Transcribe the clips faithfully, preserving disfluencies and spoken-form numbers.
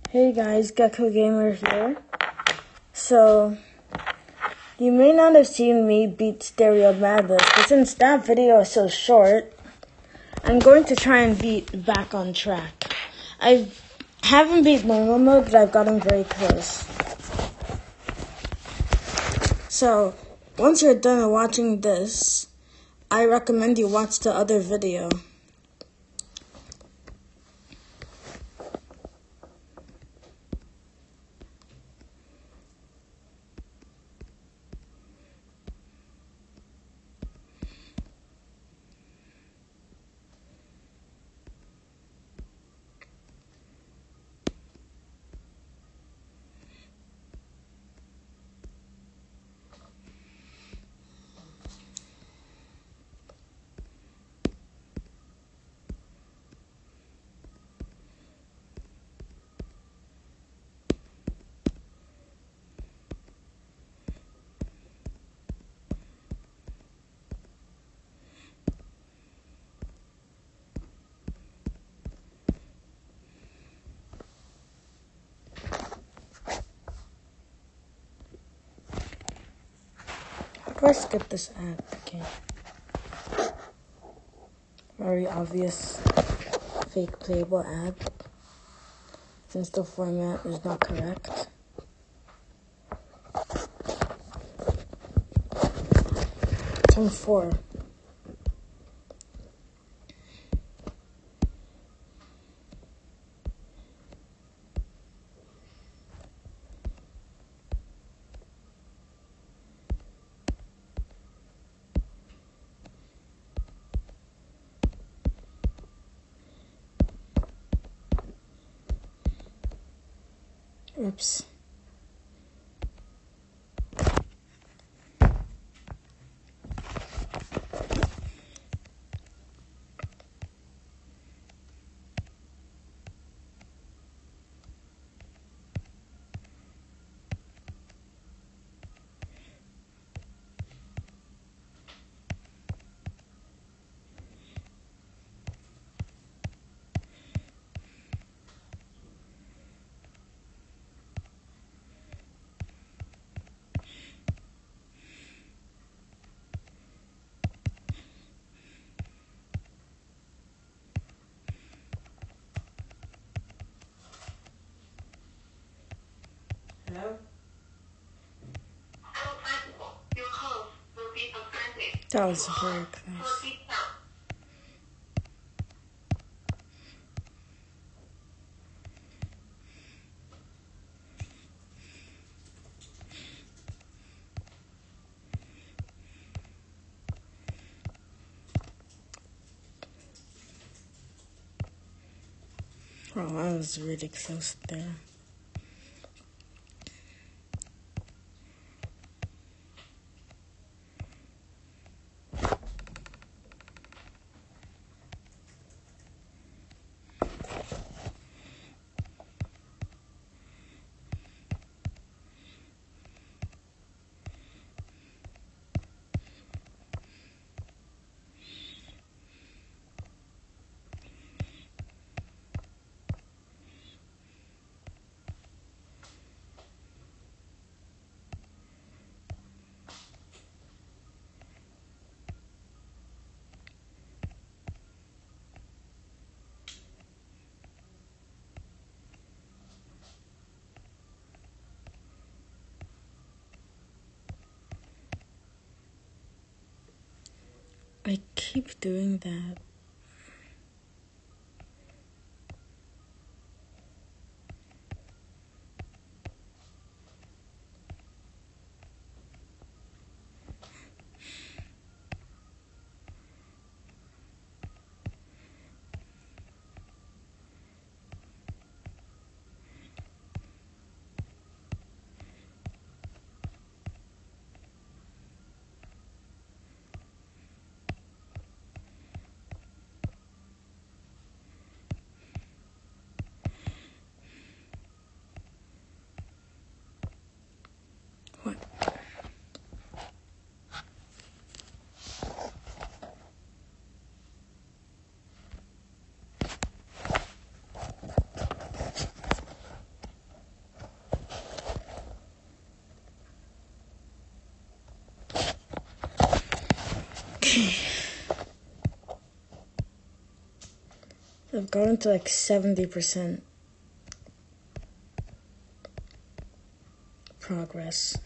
Hey guys, Gecko Gamer here. So, you may not have seen me beat Stereo Madness, but since that video is so short, I'm going to try and beat Back on Track. I haven't beat normal mode, but I've gotten very close. So, once you're done watching this, I recommend you watch the other video. How do I skip this ad? Okay. Very obvious fake playable ad, since the format is not correct. Turn four. Oops. Hello? Your call will be attended. That was very close. Oh, I was really close there. I keep doing that. I've gotten to like seventy percent progress.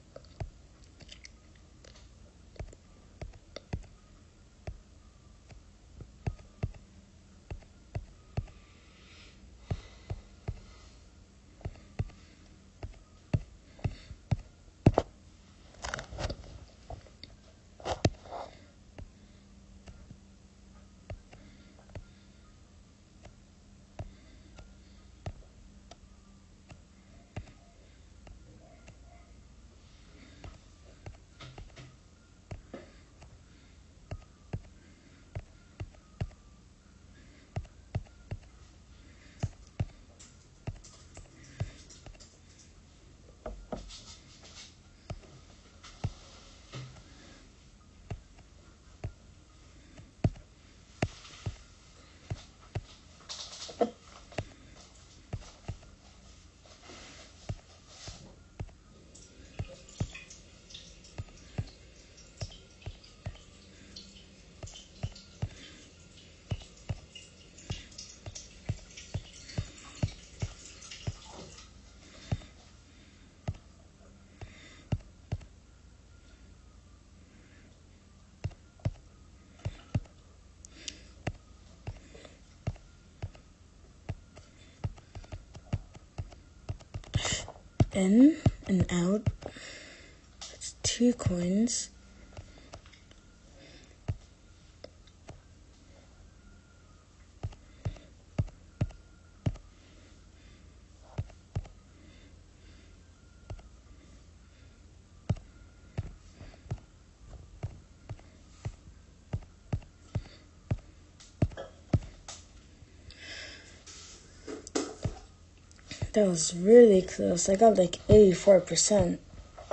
In and out. That's two coins. That was really close. I got like eighty-four percent.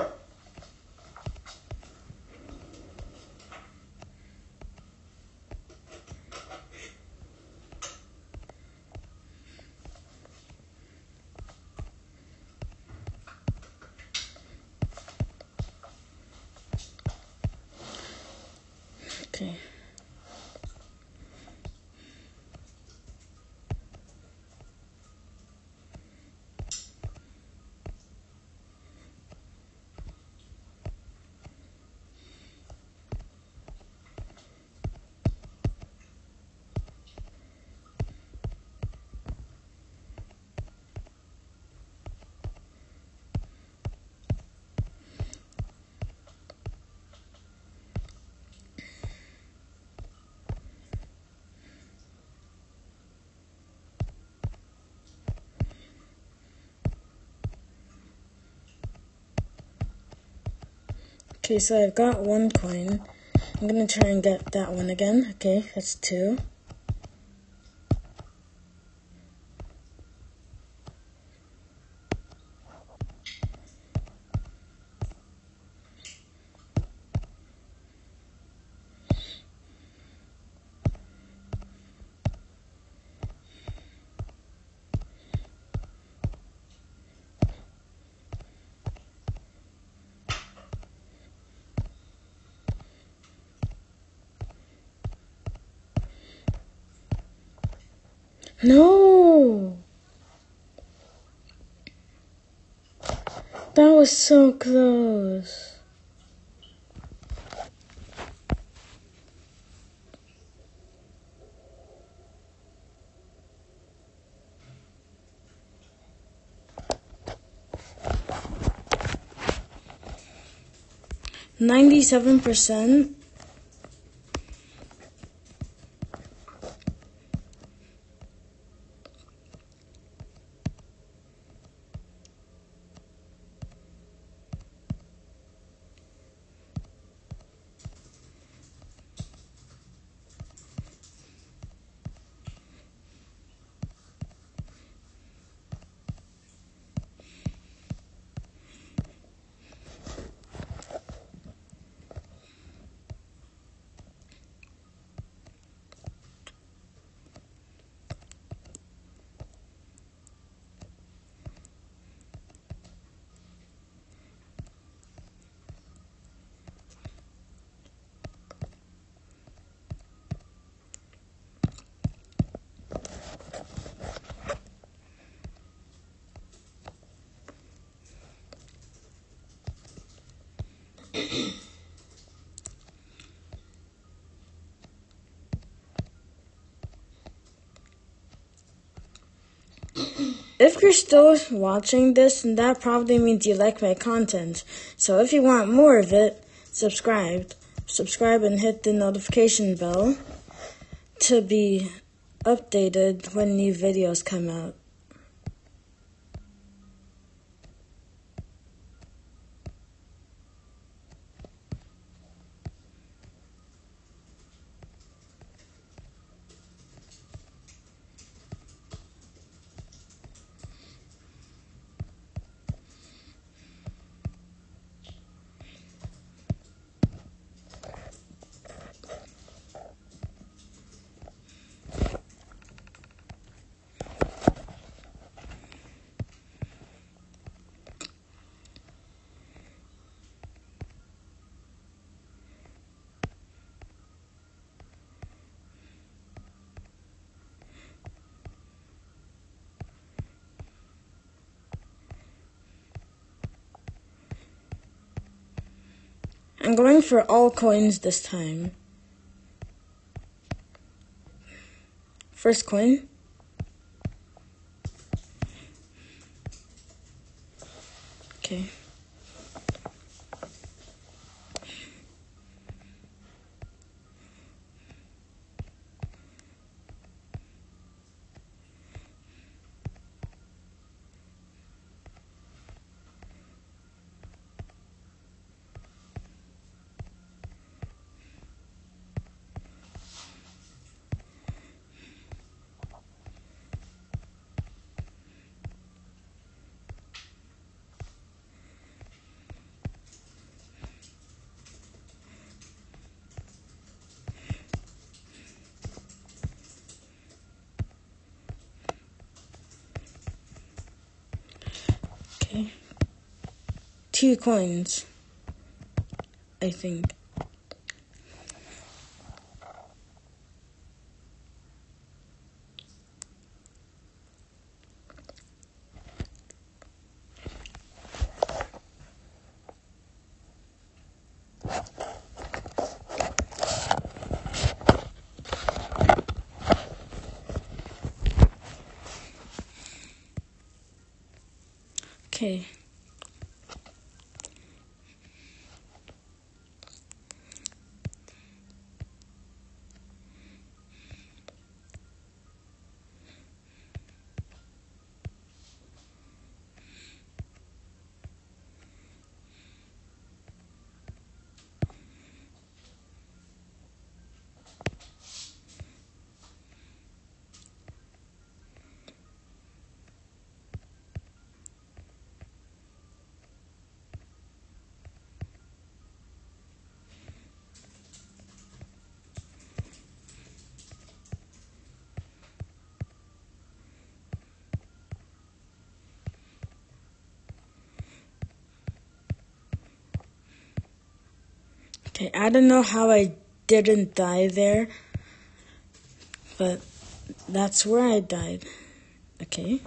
Okay. Okay, so I've got one coin. I'm gonna try and get that one again. Okay, that's two. No! That was so close. ninety-seven percent. If you're still watching this, then that probably means you like my content. So if you want more of it, subscribe. Subscribe and hit the notification bell to be updated when new videos come out. I'm going for all coins this time. First coin. Okay. Okay. Two coins, I think. Okay. Okay, I don't know how I didn't die there, but that's where I died. Okay.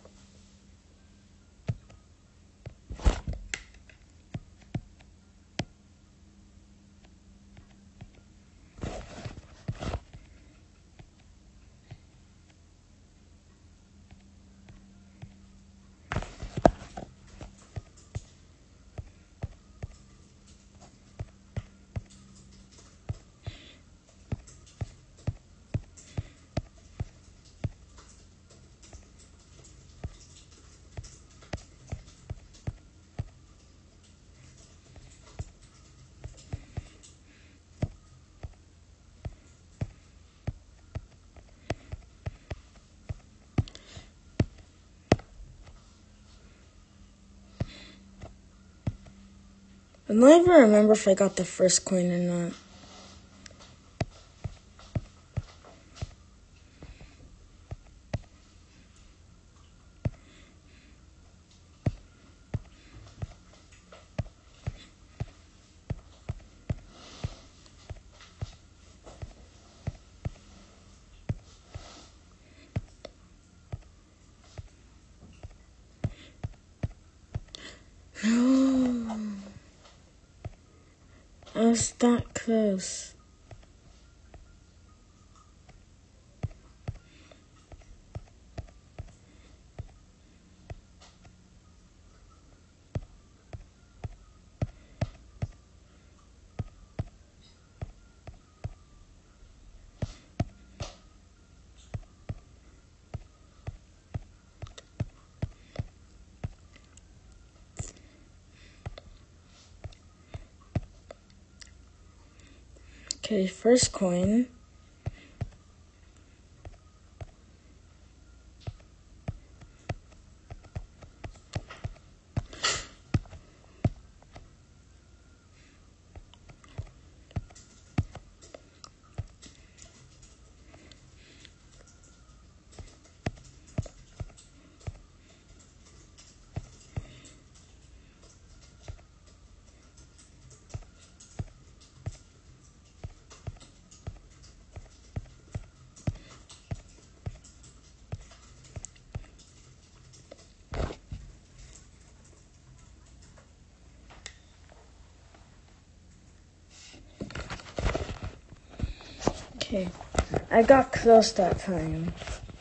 I don't even remember if I got the first coin or not. No. I was that close. Okay, first coin. Okay, I got close that time.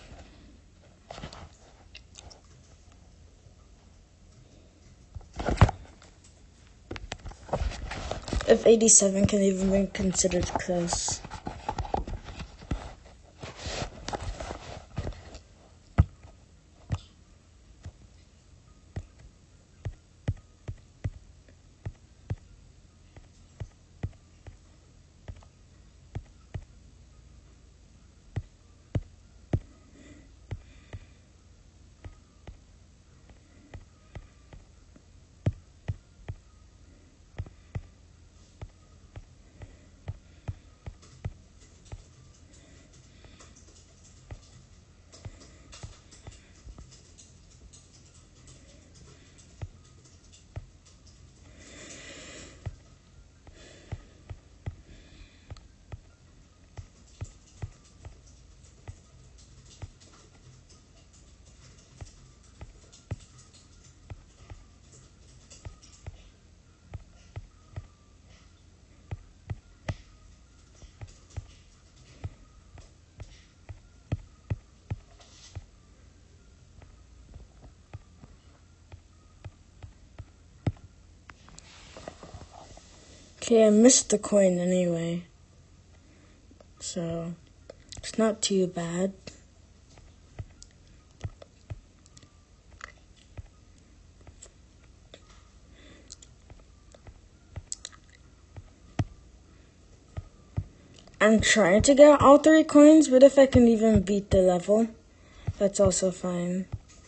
If eighty-seven can even be considered close. Okay, I missed the coin anyway, so it's not too bad. I'm trying to get all three coins, but if I can even beat the level, that's also fine.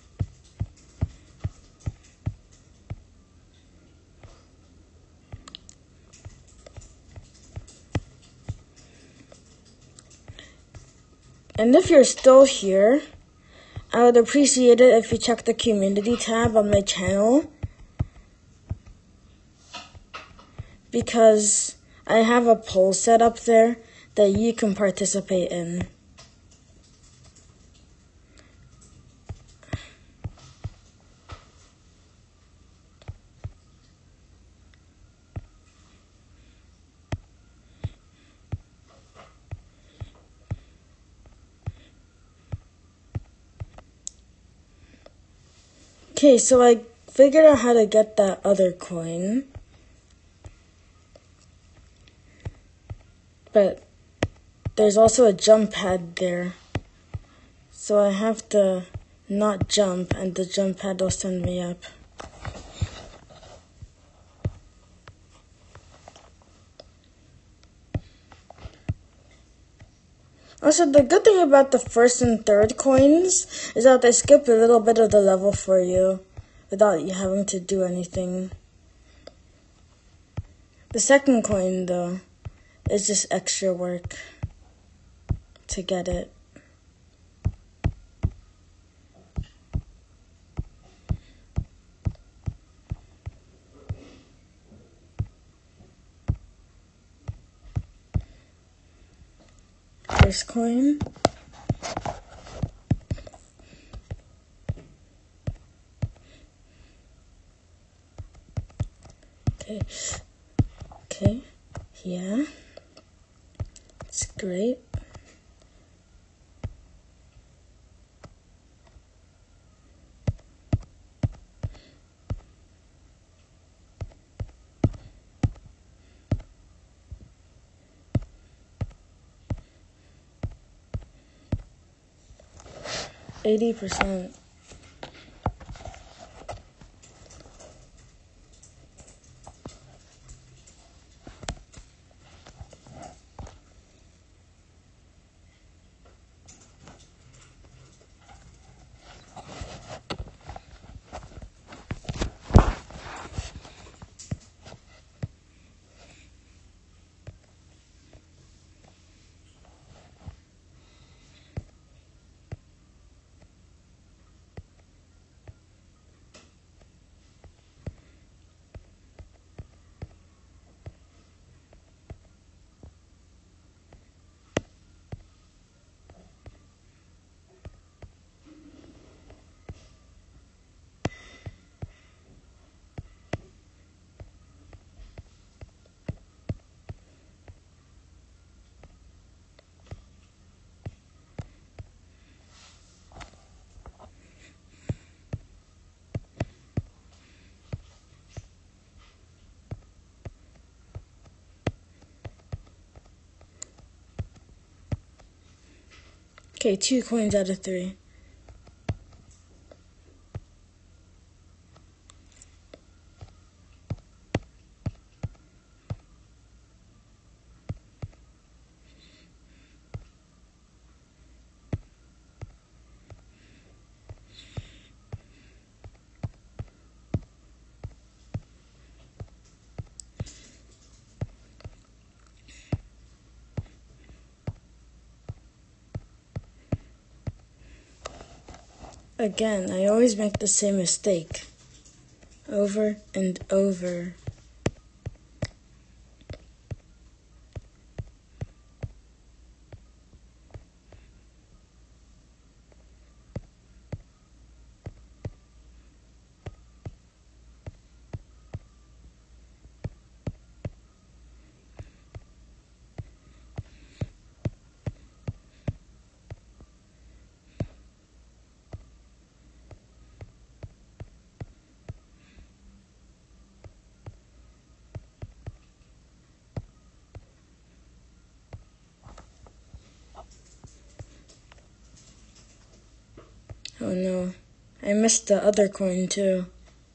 And if you're still here, I would appreciate it if you check the community tab on my channel, because I have a poll set up there that you can participate in. Okay, so I figured out how to get that other coin. But there's also a jump pad there. So I have to not jump, and the jump pad will send me up. Also, the good thing about the first and third coins is that they skip a little bit of the level for you without you having to do anything. The second coin, though, is just extra work to get it. First coin. Okay. Okay. Yeah. It's great. eighty percent. Okay, two coins out of three. Again, I always make the same mistake. Over and over. Oh no, I missed the other coin too.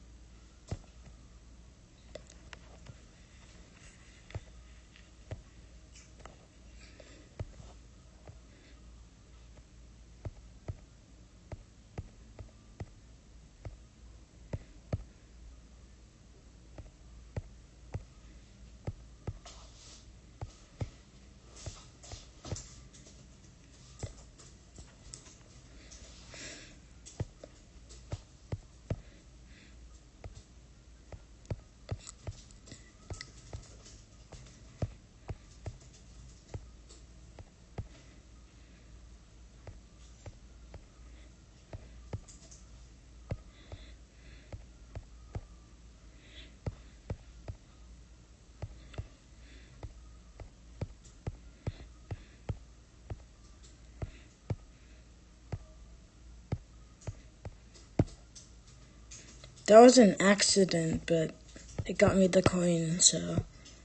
That was an accident, but it got me the coin, so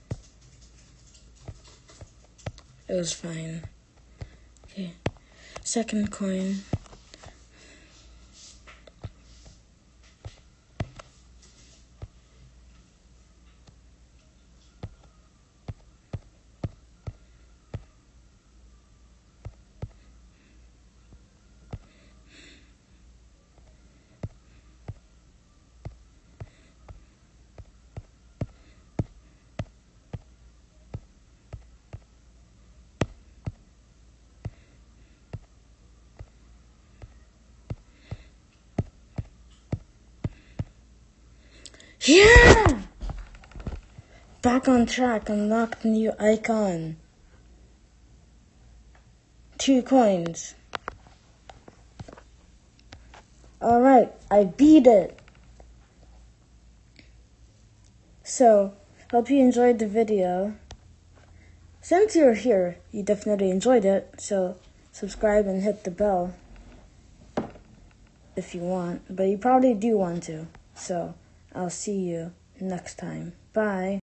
it was fine. Okay, second coin. Yeah! Back on track, unlocked new icon. Two coins. Alright, I beat it. So, hope you enjoyed the video. Since you're here, you definitely enjoyed it, so subscribe and hit the bell if you want, but you probably do want to. So, I'll see you next time. Bye.